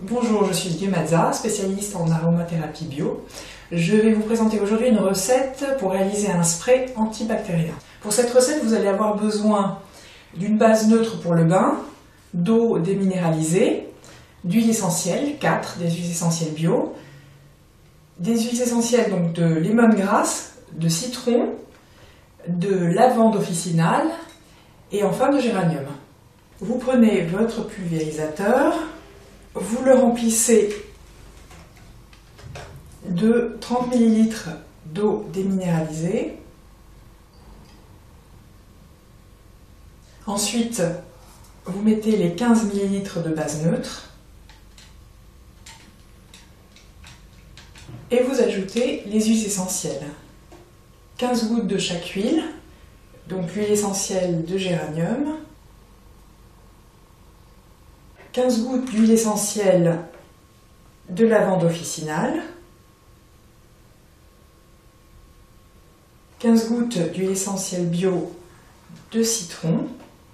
Bonjour, je suis Dieu Mazza, spécialiste en aromathérapie bio. Je vais vous présenter aujourd'hui une recette pour réaliser un spray antibactérien. Pour cette recette, vous allez avoir besoin d'une base neutre pour le bain, d'eau déminéralisée, d'huile essentielle, 4 des huiles essentielles bio, des huiles essentielles donc de lemongrass, de citron, de lavande officinale et enfin de géranium. Vous prenez votre pulvérisateur, vous le remplissez de 30 ml d'eau déminéralisée. Ensuite, vous mettez les 15 ml de base neutre et vous ajoutez les huiles essentielles. 15 gouttes de chaque huile, donc l'huile essentielle de géranium, 15 gouttes d'huile essentielle de lavande officinale, 15 gouttes d'huile essentielle bio de citron,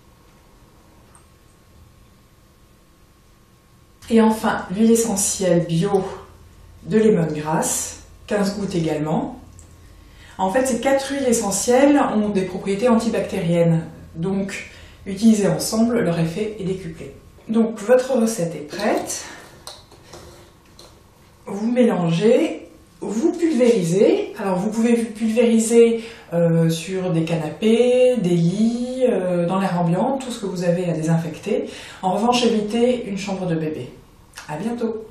et enfin l'huile essentielle bio de lemongrass, 15 gouttes également. En fait, ces 4 huiles essentielles ont des propriétés antibactériennes, donc utilisées ensemble, leur effet est décuplé. Donc votre recette est prête, vous mélangez, vous pulvérisez. Alors vous pouvez pulvériser sur des canapés, des lits, dans l'air ambiant, tout ce que vous avez à désinfecter. En revanche, évitez une chambre de bébé. À bientôt.